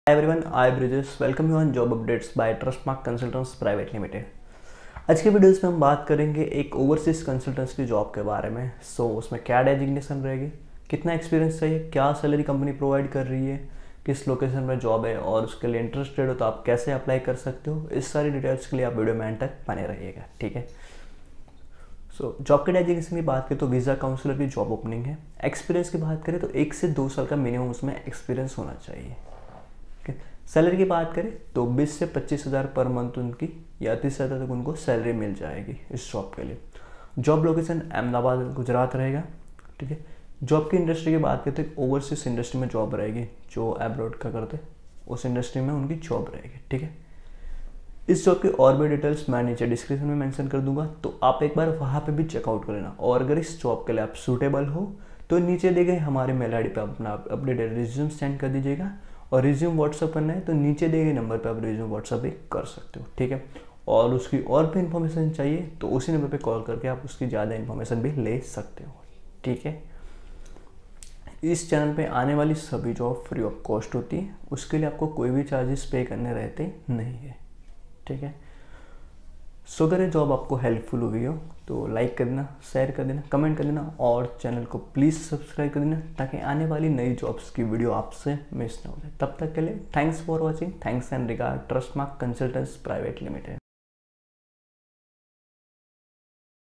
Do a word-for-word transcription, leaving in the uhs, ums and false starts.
Hi everyone, I Bridges. Welcome you on Job Updates by Trustmark Consultants Private Limited. आज के videos में हम बात करेंगे एक ओवरसीज कंसल्टेंट्स की जॉब के बारे में. सो so, उसमें क्या डेजिग्नेशन रहेगी, कितना एक्सपीरियंस चाहिए, क्या सैलरी कंपनी प्रोवाइड कर रही है, किस लोकेशन में जॉब है और उसके लिए इंटरेस्टेड हो तो आप कैसे अप्लाई कर सकते हो. इस सारी डिटेल्स के लिए आप वीडियो में एंड तक बने रहिएगा. ठीक है. सो so, जॉब के डेजिग्नेशन की बात करें तो वीज़ा काउंसलर की जॉब ओपनिंग है. एक्सपीरियंस की बात करें तो एक से दो साल का मिनिमम उसमें एक्सपीरियंस होना चाहिए. सैलरी की बात करें तो बीस से पच्चीस हज़ार पर मंथ उनकी या तीस हज़ार तक उनको सैलरी मिल जाएगी इस जॉब के लिए. जॉब लोकेशन अहमदाबाद गुजरात रहेगा. ठीक है. जॉब की इंडस्ट्री की बात करते हैं ओवरसीज इंडस्ट्री में जॉब रहेगी. जो अब्रॉड का करते उस इंडस्ट्री में उनकी जॉब रहेगी. ठीक है. इस जॉब की और भी डिटेल्स मैं नीचे डिस्क्रिप्शन में मेंशन कर दूंगा, तो आप एक बार वहाँ पे भी चेकआउट कर लेना. और अगर इस जॉब के लिए आप सूटेबल हो तो नीचे दिए गए हमारे मेल आई डी पर अपना अपडेटेड रिज्यूम सेंड कर दीजिएगा. और रिज्यूम व्हाट्सअप करना है तो नीचे दिए गए नंबर पर आप रिज्यूम व्हाट्सअप भी कर सकते हो. ठीक है. और उसकी और भी इन्फॉर्मेशन चाहिए तो उसी नंबर पे कॉल करके आप उसकी ज़्यादा इन्फॉर्मेशन भी ले सकते हो. ठीक है. इस चैनल पे आने वाली सभी जॉब फ्री ऑफ कॉस्ट होती है. उसके लिए आपको कोई भी चार्जेस पे करने रहते नहीं है. ठीक है. सो अगर ये जॉब आपको हेल्पफुल हुई हो तो लाइक कर देना, शेयर कर देना, कमेंट कर देना और चैनल को प्लीज़ सब्सक्राइब कर देना ताकि आने वाली नई जॉब्स की वीडियो आपसे मिस ना हो जाए. तब तक के लिए thanks for watching. Thanks and regard. Trustmark consultants private limited.